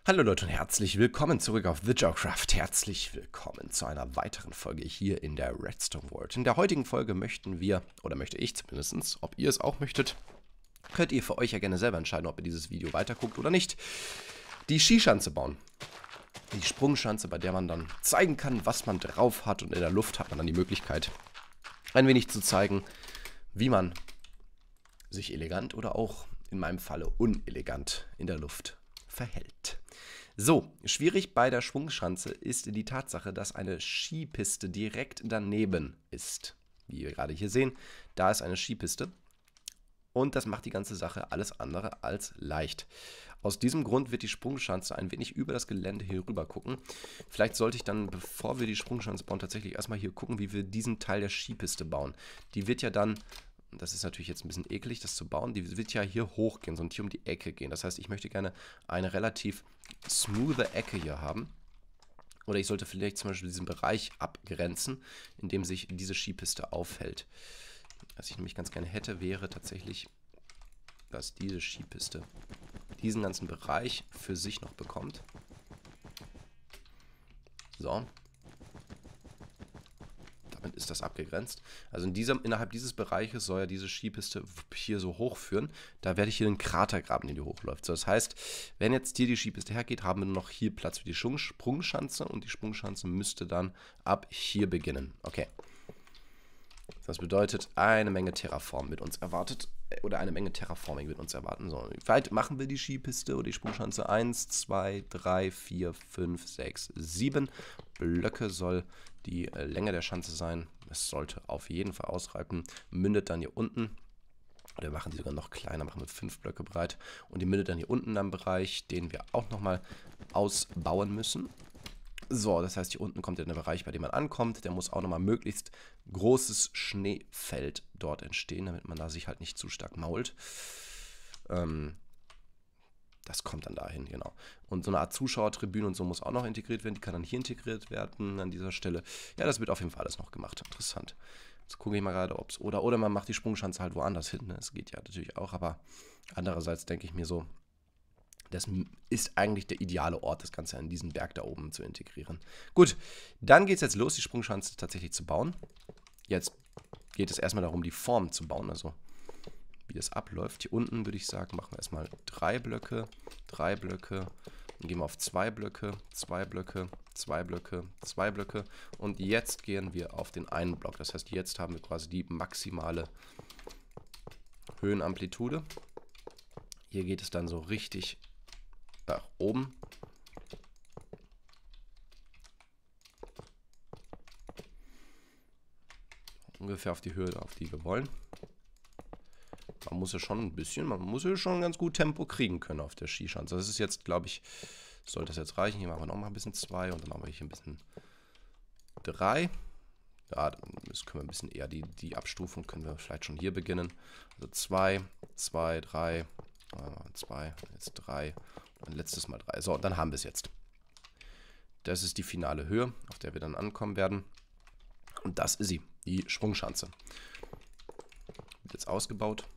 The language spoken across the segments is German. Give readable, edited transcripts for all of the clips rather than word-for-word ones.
Hallo Leute und herzlich willkommen zurück auf TheJoeCraft. Herzlich willkommen zu einer weiteren Folge hier in der Redstone World. In der heutigen Folge möchten wir, oder möchte ich zumindest, ob ihr es auch möchtet, könnt ihr für euch ja gerne selber entscheiden, ob ihr dieses Video weiterguckt oder nicht, die Skischanze bauen. Die Sprungschanze, bei der man dann zeigen kann, was man drauf hat, und in der Luft hat man dann die Möglichkeit, ein wenig zu zeigen, wie man sich elegant oder auch in meinem Falle unelegant in der Luft verhält. So, schwierig bei der Schwungschanze ist die Tatsache, dass eine Skipiste direkt daneben ist. Wie wir gerade hier sehen, da ist eine Skipiste und das macht die ganze Sache alles andere als leicht. Aus diesem Grund wird die Sprungschanze ein wenig über das Gelände hier rüber gucken. Vielleicht sollte ich dann, bevor wir die Sprungschanze bauen, tatsächlich erstmal hier gucken, wie wir diesen Teil der Skipiste bauen. Die wird ja dann, das ist natürlich jetzt ein bisschen eklig, das zu bauen, die wird ja hier hochgehen, und hier um die Ecke gehen. Das heißt, ich möchte gerne eine relativ smoothe Ecke hier haben. Oder ich sollte vielleicht zum Beispiel diesen Bereich abgrenzen, in dem sich diese Skipiste aufhält. Was ich nämlich ganz gerne hätte, wäre tatsächlich, dass diese Skipiste diesen ganzen Bereich für sich noch bekommt. So. Damit ist das abgegrenzt. Also innerhalb dieses Bereiches soll ja diese Skipiste hier so hochführen. Da werde ich hier einen Krater graben, den die hochläuft. So, das heißt, wenn jetzt hier die Skipiste hergeht, haben wir noch hier Platz für die Sprungschanze, und die Sprungschanze müsste dann ab hier beginnen. Okay. Das bedeutet, eine Menge Terraform wird uns erwartet, oder eine Menge Terraforming wird uns erwarten. So, wie weit machen wir die Skipiste oder die Sprungschanze? 1, 2, 3, 4, 5, 6, 7 Blöcke soll die Länge der Schanze sein. Es sollte auf jeden Fall ausreichen. Mündet dann hier unten. Oder machen die sogar noch kleiner, machen wir 5 Blöcke breit. Und die mündet dann hier unten am Bereich, den wir auch nochmal ausbauen müssen. So, das heißt, hier unten kommt ja der Bereich, bei dem man ankommt. Der muss auch nochmal möglichst großes Schneefeld dort entstehen, damit man da sich halt nicht zu stark mault. Das kommt dann dahin, genau. Und so eine Art Zuschauertribüne und so muss auch noch integriert werden. Die kann dann hier integriert werden an dieser Stelle. Ja, das wird auf jeden Fall alles noch gemacht. Interessant. Jetzt gucke ich mal gerade, ob es... Oder man macht die Sprungschanze halt woanders hin. Das geht ja natürlich auch, aber andererseits denke ich mir so, das ist eigentlich der ideale Ort, das Ganze in diesen Berg da oben zu integrieren. Gut, dann geht es jetzt los, die Sprungschanze tatsächlich zu bauen. Jetzt geht es erstmal darum, die Form zu bauen, also wie das abläuft. Hier unten würde ich sagen, machen wir erstmal 3 Blöcke, 3 Blöcke. Dann gehen wir auf 2 Blöcke, 2 Blöcke, 2 Blöcke, 2 Blöcke. Und jetzt gehen wir auf den einen Block. Das heißt, jetzt haben wir quasi die maximale Höhenamplitude. Hier geht es dann so richtig nach oben. Ungefähr auf die Höhe, auf die wir wollen. Man muss ja schon ein bisschen, man muss ja schon ganz gut Tempo kriegen können auf der Skischanze. Das ist jetzt, glaube ich, sollte das jetzt reichen. Hier machen wir noch mal ein bisschen 2 und dann machen wir hier ein bisschen 3. Ja, das können wir ein bisschen eher, die Abstufung können wir vielleicht schon hier beginnen. Also 2, 2, 3, 2, jetzt 3 und letztes Mal 3. So, und dann haben wir es jetzt. Das ist die finale Höhe, auf der wir dann ankommen werden. Und das ist sie, die Sprungschanze. Wird jetzt ausgebaut.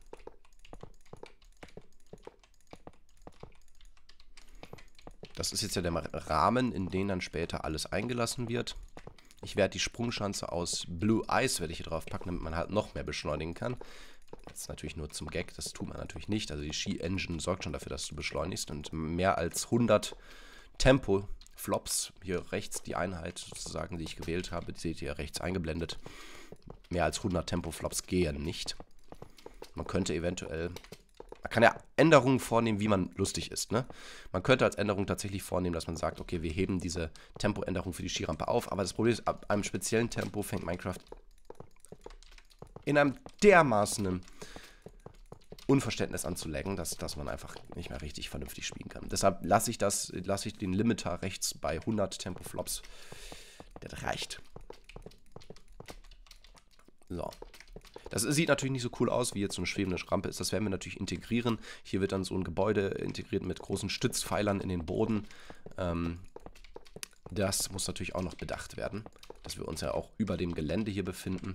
Das ist jetzt ja der Rahmen, in den dann später alles eingelassen wird. Ich werde die Sprungschanze aus Blue Ice werde ich hier drauf packen, damit man halt noch mehr beschleunigen kann. Das ist natürlich nur zum Gag, das tut man natürlich nicht. Also die Ski-Engine sorgt schon dafür, dass du beschleunigst. Und mehr als 100 Tempo-Flops, hier rechts die Einheit sozusagen, die ich gewählt habe, die seht ihr rechts eingeblendet. Mehr als 100 Tempo-Flops gehen nicht. Man könnte eventuell... Man kann ja Änderungen vornehmen, wie man lustig ist, ne? Man könnte als Änderung tatsächlich vornehmen, dass man sagt, okay, wir heben diese Tempoänderung für die Skirampe auf, aber das Problem ist, ab einem speziellen Tempo fängt Minecraft in einem dermaßen Unverständnis an zu laggen, dass man einfach nicht mehr richtig vernünftig spielen kann. Deshalb lasse ich den Limiter rechts bei 100 Tempo-Flops. Das reicht. So. Das sieht natürlich nicht so cool aus, wie jetzt so eine schwebende Rampe ist. Das werden wir natürlich integrieren. Hier wird dann so ein Gebäude integriert mit großen Stützpfeilern in den Boden. Das muss natürlich auch noch bedacht werden, dass wir uns ja auch über dem Gelände hier befinden.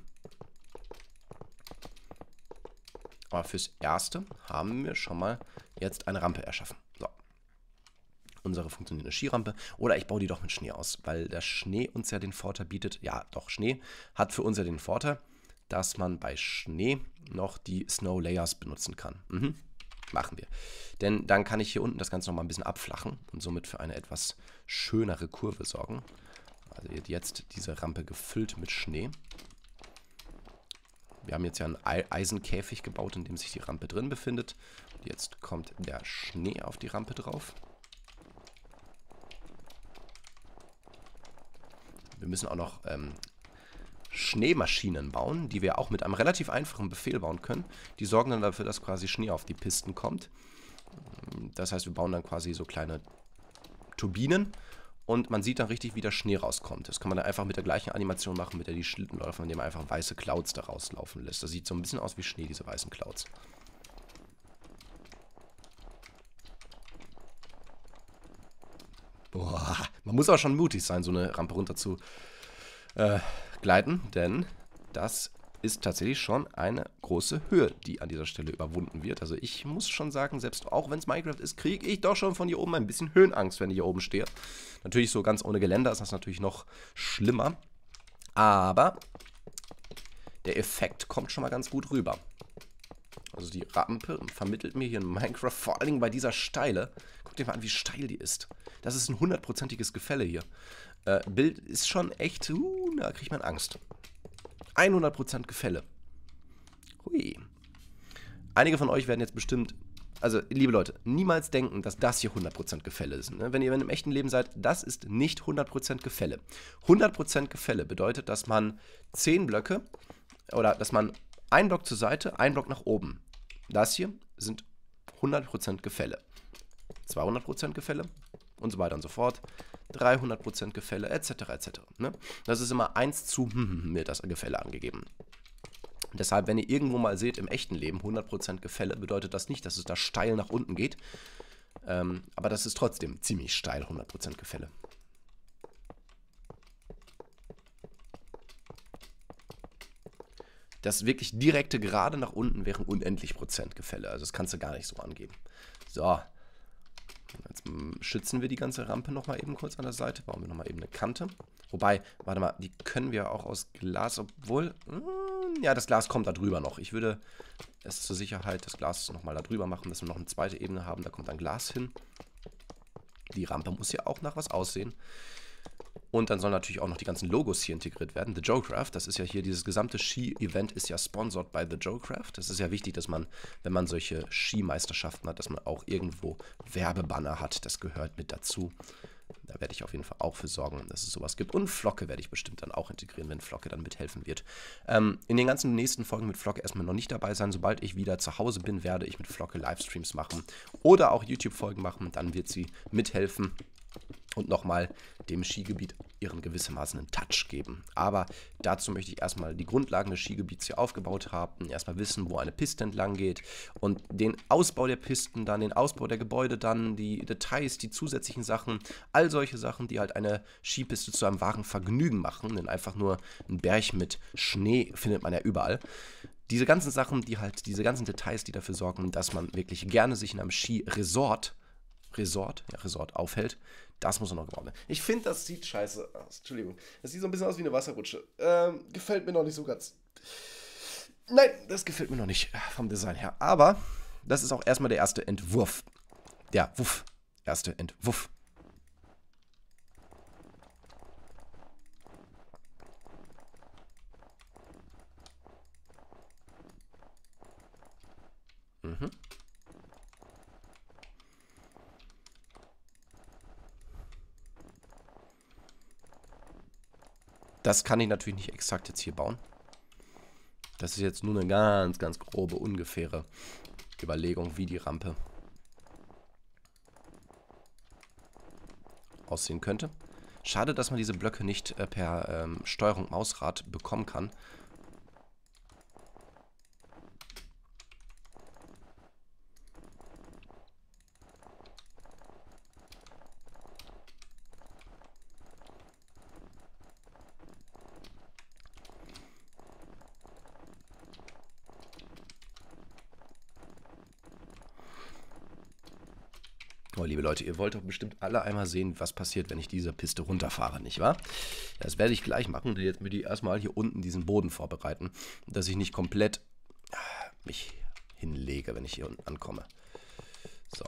Aber fürs Erste haben wir schon mal jetzt eine Rampe erschaffen. So. unsere funktionierende Skirampe. Oder ich baue die doch mit Schnee aus, weil der Schnee uns ja den Vorteil bietet. Ja, doch, Schnee hat für uns ja den Vorteil, dass man bei Schnee noch die Snow Layers benutzen kann. Machen wir. Denn dann kann ich hier unten das Ganze nochmal ein bisschen abflachen und somit für eine etwas schönere Kurve sorgen. Also jetzt diese Rampe gefüllt mit Schnee. Wir haben jetzt ja einen Eisenkäfig gebaut, in dem sich die Rampe drin befindet. Jetzt kommt der Schnee auf die Rampe drauf. Wir müssen auch noch Schneemaschinen bauen, die wir auch mit einem relativ einfachen Befehl bauen können. Die sorgen dann dafür, dass quasi Schnee auf die Pisten kommt. Das heißt, wir bauen dann quasi so kleine Turbinen und man sieht dann richtig, wie der Schnee rauskommt. Das kann man dann einfach mit der gleichen Animation machen, mit der die Schlittenläufer, indem man einfach weiße Clouds da rauslaufen lässt. Das sieht so ein bisschen aus wie Schnee, diese weißen Clouds. Boah, man muss auch schon mutig sein, so eine Rampe runter zu gleiten, denn das ist tatsächlich schon eine große Höhe, die an dieser Stelle überwunden wird. Also ich muss schon sagen, selbst auch wenn es Minecraft ist, kriege ich doch schon von hier oben ein bisschen Höhenangst, wenn ich hier oben stehe. Natürlich so ganz ohne Geländer ist das natürlich noch schlimmer, aber der Effekt kommt schon mal ganz gut rüber. Also die Rampe vermittelt mir hier in Minecraft, vor allen Dingen bei dieser Steile. Guckt dir mal an, wie steil die ist. Das ist ein 100%iges Gefälle hier. Bild ist schon echt, da kriegt man Angst. 100% Gefälle. Hui. Einige von euch werden jetzt bestimmt, also liebe Leute, niemals denken, dass das hier 100% Gefälle ist. Ne? Wenn ihr im echten Leben seid, das ist nicht 100% Gefälle. 100% Gefälle bedeutet, dass man 10 Blöcke oder dass man einen Block zur Seite, einen Block nach oben. Das hier sind 100% Gefälle. 200% Gefälle und so weiter und so fort. 300% Gefälle, etc. etc. Ne? Das ist immer 1 zu mir das Gefälle angegeben. Deshalb, wenn ihr irgendwo mal seht, im echten Leben 100% Gefälle, bedeutet das nicht, dass es da steil nach unten geht. Aber das ist trotzdem ziemlich steil, 100% Gefälle. Das wirklich direkte Gerade nach unten wären unendlich Prozent Gefälle. Also das kannst du gar nicht so angeben. So. Jetzt schützen wir die ganze Rampe nochmal eben kurz an der Seite. Bauen wir nochmal eben eine Kante. Wobei, warte mal, die können wir auch aus Glas, obwohl, ja, das Glas kommt da drüber noch. Ich würde es zur Sicherheit das Glas nochmal da drüber machen, dass wir noch eine zweite Ebene haben. Da kommt ein Glas hin. Die Rampe muss ja auch nach was aussehen. Und dann sollen natürlich auch noch die ganzen Logos hier integriert werden. The Joecraft, das ist ja hier, dieses gesamte Ski-Event ist ja sponsored by The Joecraft. Das ist ja wichtig, dass man, wenn man solche Skimeisterschaften hat, dass man auch irgendwo Werbebanner hat. Das gehört mit dazu. Da werde ich auf jeden Fall auch für sorgen, dass es sowas gibt. Und Flocke werde ich bestimmt dann auch integrieren, wenn Flocke dann mithelfen wird. In den ganzen nächsten Folgen mit Flocke erstmal noch nicht dabei sein. Sobald ich wieder zu Hause bin, werde ich mit Flocke Livestreams machen oder auch YouTube-Folgen machen. Dann wird sie mithelfen und nochmal dem Skigebiet ihren gewissermaßen einen Touch geben. Aber dazu möchte ich erstmal die Grundlagen des Skigebiets hier aufgebaut haben, erstmal wissen, wo eine Piste entlang geht und den Ausbau der Pisten, dann den Ausbau der Gebäude, dann die Details, die zusätzlichen Sachen, all solche Sachen, die halt eine Skipiste zu einem wahren Vergnügen machen, denn einfach nur ein Berg mit Schnee findet man ja überall. Diese ganzen Sachen, diese ganzen Details, die dafür sorgen, dass man wirklich gerne sich in einem Skiresort aufhält. Das muss noch gebaut werden. Ich finde, das sieht scheiße aus. Entschuldigung. Das sieht so ein bisschen aus wie eine Wasserrutsche. Gefällt mir noch nicht so ganz. Nein, das gefällt mir noch nicht vom Design her. Aber das ist auch erstmal der erste Entwurf. Erste Entwurf. Das kann ich natürlich nicht exakt jetzt hier bauen. Das ist jetzt nur eine ganz, ganz grobe, ungefähre Überlegung, wie die Rampe aussehen könnte. Schade, dass man diese Blöcke nicht per Steuerung Mausrad bekommen kann. So, liebe Leute, ihr wollt doch bestimmt alle einmal sehen, was passiert, wenn ich diese Piste runterfahre, nicht wahr? Das werde ich gleich machen, denn jetzt möchte ich erstmal hier unten diesen Boden vorbereiten, dass ich nicht komplett mich hinlege, wenn ich hier unten ankomme. So.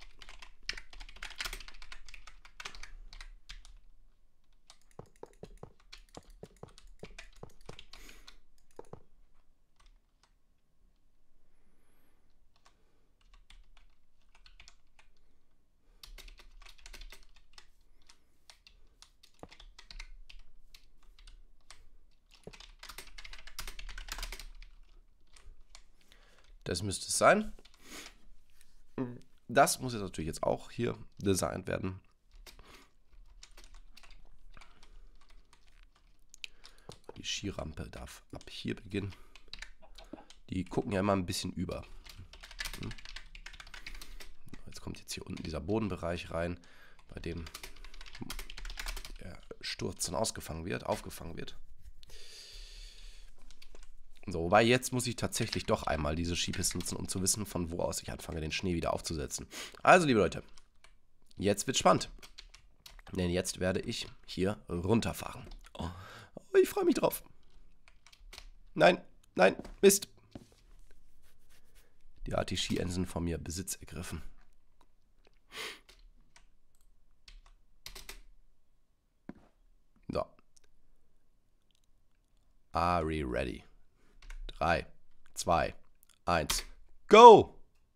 Das müsste es sein. Das muss jetzt natürlich jetzt auch hier designt werden. Die Skirampe darf ab hier beginnen. Die gucken ja immer ein bisschen über. Jetzt kommt jetzt hier unten dieser Bodenbereich rein, bei dem der Sturz dann aufgefangen wird. So, wobei jetzt muss ich tatsächlich doch einmal diese Skipiste nutzen, um zu wissen, von wo aus ich anfange, den Schnee wieder aufzusetzen. Also, liebe Leute, jetzt wird spannend. Denn jetzt werde ich hier runterfahren. Oh, ich freue mich drauf. Nein, nein, Mist. Die hat die Skienten von mir Besitz ergriffen. So. Are we ready? 3, 2, 1, go!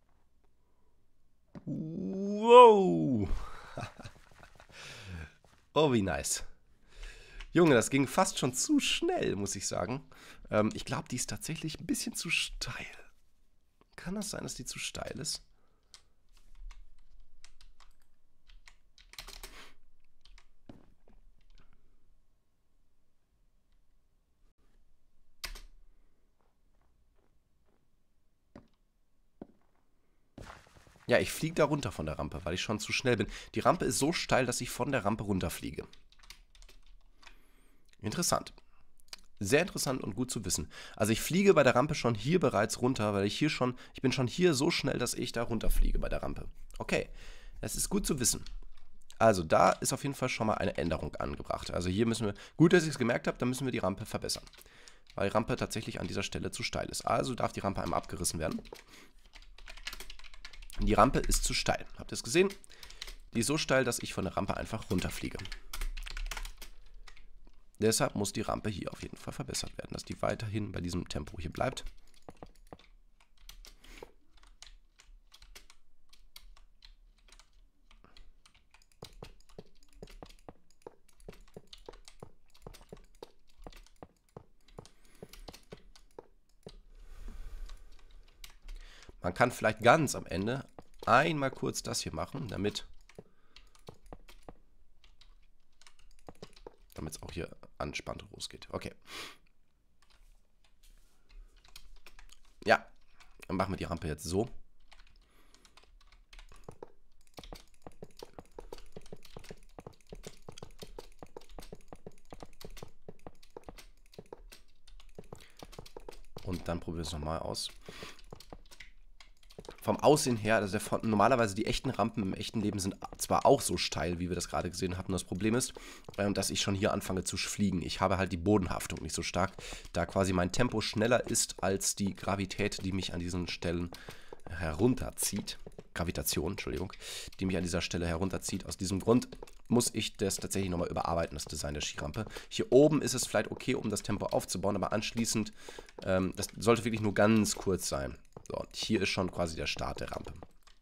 Wow! Oh, wie nice. Junge, das ging fast schon zu schnell, muss ich sagen. Ich glaube, die ist tatsächlich ein bisschen zu steil. Kann das sein, dass die zu steil ist? Ja, ich fliege da runter von der Rampe, weil ich schon zu schnell bin. Die Rampe ist so steil, dass ich von der Rampe runterfliege. Interessant. Sehr interessant und gut zu wissen. Also ich fliege bei der Rampe schon hier bereits runter, weil ich bin schon hier so schnell, dass ich da runterfliege bei der Rampe. Okay, das ist gut zu wissen. Also da ist auf jeden Fall schon mal eine Änderung angebracht. Also hier müssen wir, gut, dass ich es gemerkt habe, da müssen wir die Rampe verbessern. Weil die Rampe tatsächlich an dieser Stelle zu steil ist. Also darf die Rampe einmal abgerissen werden. Die Rampe ist zu steil. Habt ihr es gesehen? Die ist so steil, dass ich von der Rampe einfach runterfliege. Deshalb muss die Rampe hier auf jeden Fall verbessert werden, dass die weiterhin bei diesem Tempo hier bleibt. Man kann vielleicht ganz am Ende einmal kurz das hier machen, damit es auch hier anspannt losgeht. Okay. Ja, dann machen wir die Rampe jetzt so. Und dann probieren wir es nochmal aus. Vom Aussehen her, also normalerweise die echten Rampen im echten Leben sind zwar auch so steil, wie wir das gerade gesehen haben. Das Problem ist, dass ich schon hier anfange zu fliegen. Ich habe halt die Bodenhaftung nicht so stark, da quasi mein Tempo schneller ist als die Gravität, die mich an diesen Stellen herunterzieht. Gravitation, Entschuldigung, die mich an dieser Stelle herunterzieht. Aus diesem Grund muss ich das tatsächlich nochmal überarbeiten, das Design der Skirampe. Hier oben ist es vielleicht okay, um das Tempo aufzubauen, aber anschließend, das sollte wirklich nur ganz kurz sein. So, hier ist schon quasi der Start der Rampe.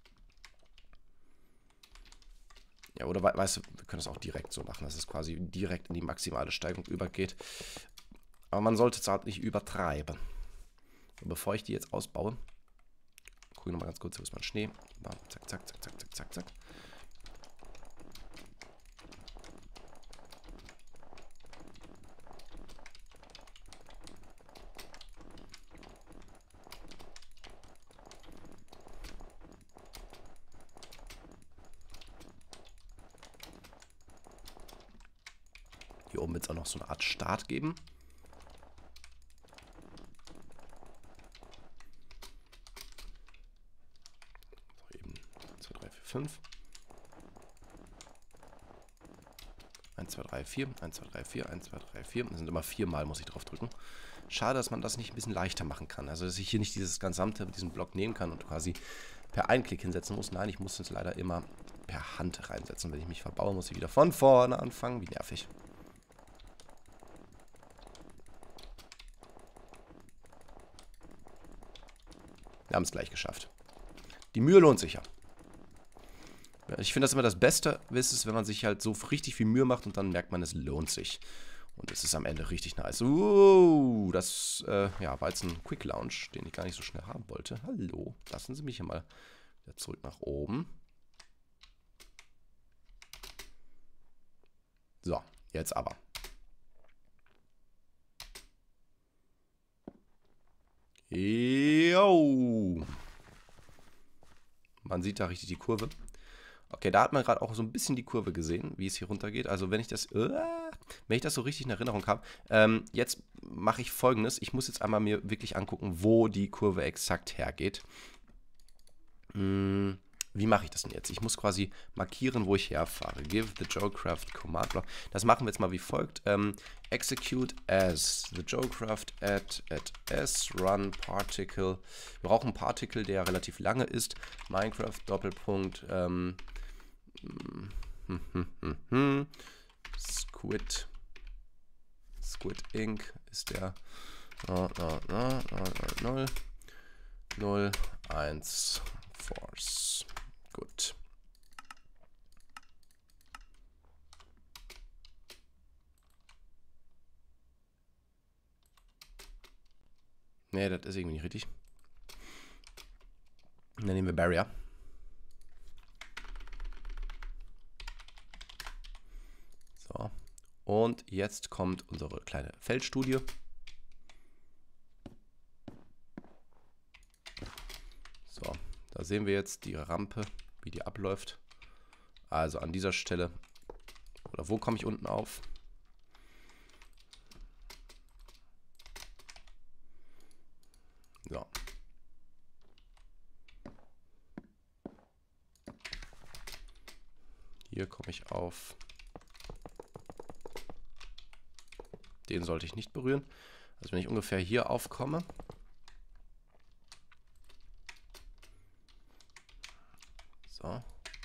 Ja, oder weißt du, wir können es auch direkt so machen, dass es quasi direkt in die maximale Steigung übergeht. Aber man sollte es halt nicht übertreiben. So, bevor ich die jetzt ausbaue, gucke ich nochmal ganz kurz, wo ist mein Schnee. Zack, zack, zack, zack, zack, zack, zack. Hier oben wird es auch noch so eine Art Start geben. So, eben 1, 2, 3, 4, 5. 1, 2, 3, 4, 1, 2, 3, 4, 1, 2, 3, 4. Das sind immer 4-mal, muss ich drauf drücken. Schade, dass man das nicht ein bisschen leichter machen kann. Also, dass ich hier nicht dieses gesamte, diesen Block nehmen kann und quasi per Einklick hinsetzen muss. Nein, ich muss es leider immer per Hand reinsetzen. Wenn ich mich verbaue, muss ich wieder von vorne anfangen. Wie nervig. Wir haben es gleich geschafft. Die Mühe lohnt sich ja. Ich finde das immer das Beste, ist, wenn man sich halt so richtig viel Mühe macht und dann merkt man, es lohnt sich. Und es ist am Ende richtig nice. Das ja, war jetzt ein Quick Launch, den ich gar nicht so schnell haben wollte. Hallo, lassen Sie mich hier mal wieder zurück nach oben. So, jetzt aber. Jo. Man sieht da richtig die Kurve. Okay, da hat man gerade auch so ein bisschen die Kurve gesehen, wie es hier runtergeht. Also wenn ich das so richtig in Erinnerung habe, jetzt mache ich Folgendes. Ich muss jetzt einmal mir wirklich angucken, wo die Kurve exakt hergeht. Wie mache ich das denn jetzt? Ich muss quasi markieren, wo ich herfahre. Give the Joecraft Command Block. Das machen wir jetzt mal wie folgt. Execute as the Joecraft add s run particle. Wir brauchen einen Particle, der relativ lange ist. Minecraft Doppelpunkt Squid Inc. ist der 0 1 Force. Gut. Nee, das ist irgendwie nicht richtig. Dann nehmen wir Barrier. So. Und jetzt kommt unsere kleine Feldstudie. So, da sehen wir jetzt die Rampe, wie die abläuft. Also an dieser Stelle, oder wo komme ich unten auf? So. Hier komme ich auf. Den sollte ich nicht berühren. Also wenn ich ungefähr hier aufkomme. So.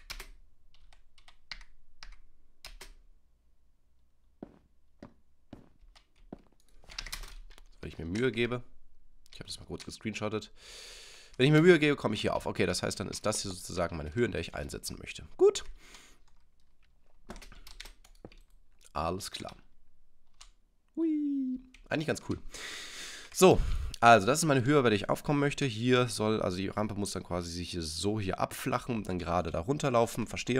Wenn ich mir Mühe gebe. Ich habe das mal kurz gescreenshottet. Wenn ich mir Mühe gebe, komme ich hier auf. Okay, das heißt, dann ist das hier sozusagen meine Höhe, in der ich einsetzen möchte. Gut. Alles klar. Hui. Eigentlich ganz cool. So, also das ist meine Höhe, bei der ich aufkommen möchte. Hier soll, also die Rampe muss dann quasi sich so hier abflachen und dann gerade da runterlaufen. Verstehe.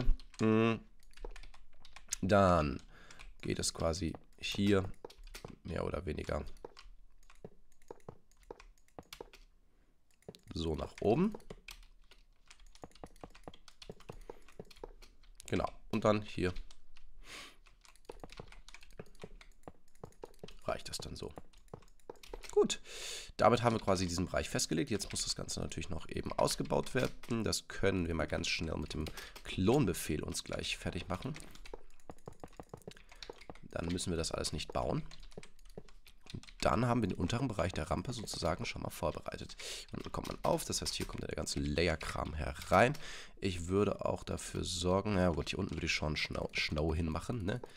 Dann geht es quasi hier mehr oder weniger so nach oben. Genau. Und dann hier reicht das dann so. Gut. Damit haben wir quasi diesen Bereich festgelegt. Jetzt muss das Ganze natürlich noch eben ausgebaut werden. Das können wir mal ganz schnell mit dem Klonbefehl uns gleich fertig machen. Dann müssen wir das alles nicht bauen. Und dann haben wir den unteren Bereich der Rampe sozusagen schon mal vorbereitet. Und dann kommt man auf, das heißt, hier kommt der ganze Layer-Kram herein. Ich würde auch dafür sorgen, ja gut, hier unten würde ich schon Snow hinmachen, ne?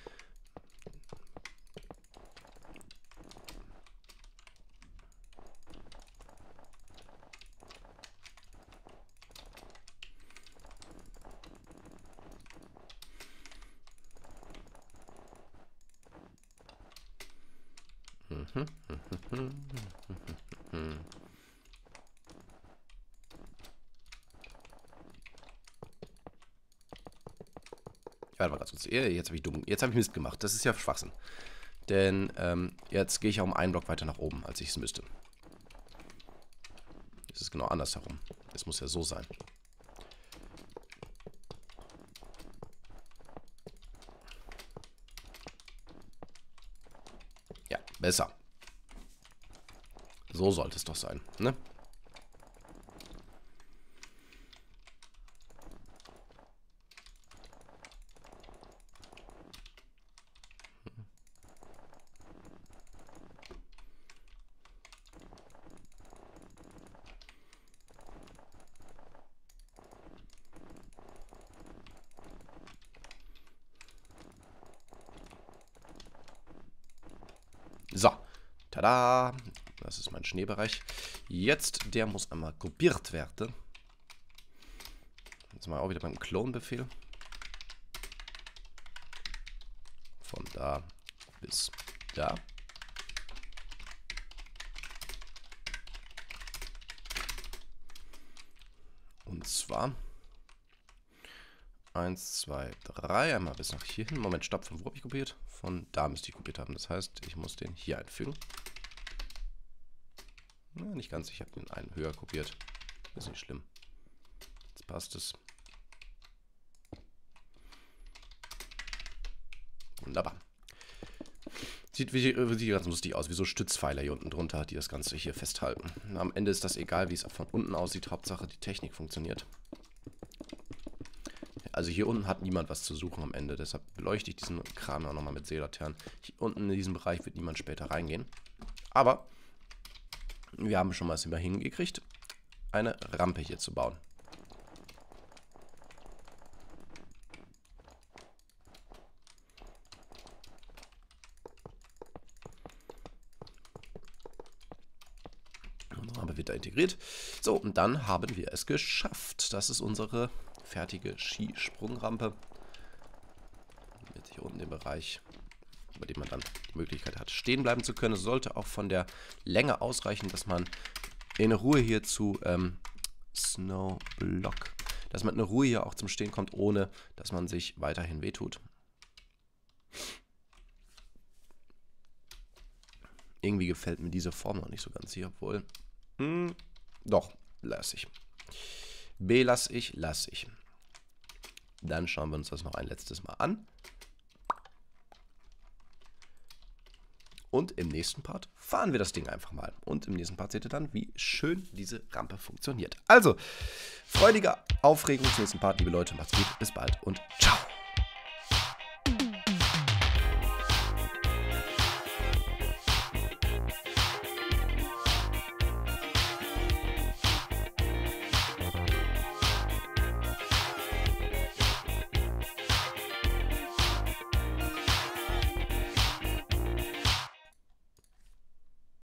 Warte mal ganz kurz. Jetzt habe ich Mist gemacht. Das ist ja Schwachsinn. Denn jetzt gehe ich ja um einen Block weiter nach oben, als ich es müsste. Es ist genau andersherum. Es muss ja so sein. Ja, besser. So sollte es doch sein, ne? Tada! Das ist mein Schneebereich. Jetzt, der muss einmal gruppiert werden. Jetzt mal auch wieder beim Clone-Befehl. Von da bis da. Und zwar 1, 2, 3. Einmal bis nach hier hin. Moment, stopp. Von wo habe ich kopiert? Von da müsste ich kopiert haben. Das heißt, ich muss den hier einfügen. Ja, nicht ganz. Ich habe den einen höher kopiert. Ist nicht schlimm. Jetzt passt es. Wunderbar. Sieht ganz lustig aus, wie so Stützpfeiler hier unten drunter, die das Ganze hier festhalten. Am Ende ist das egal, wie es von unten aussieht. Hauptsache, die Technik funktioniert. Also hier unten hat niemand was zu suchen am Ende. Deshalb beleuchte ich diesen Kram auch nochmal mit Seelaternen. Hier unten in diesem Bereich wird niemand später reingehen. Aber wir haben schon mal es immer hingekriegt, eine Rampe hier zu bauen. Wird da integriert. So, und dann haben wir es geschafft. Das ist unsere fertige Skisprungrampe. Jetzt hier unten im Bereich, über dem man dann die Möglichkeit hat, stehen bleiben zu können. Es sollte auch von der Länge ausreichen, dass man in Ruhe hier zu Snowblock, dass man in Ruhe hier auch zum Stehen kommt, ohne dass man sich weiterhin wehtut. Irgendwie gefällt mir diese Form noch nicht so ganz hier, obwohl... Doch, lasse ich. Lasse ich. Dann schauen wir uns das noch ein letztes Mal an. Und im nächsten Part fahren wir das Ding einfach mal. Und im nächsten Part seht ihr dann, wie schön diese Rampe funktioniert. Also, freudige Aufregung zum nächsten Part, liebe Leute. Macht's gut, bis bald und ciao.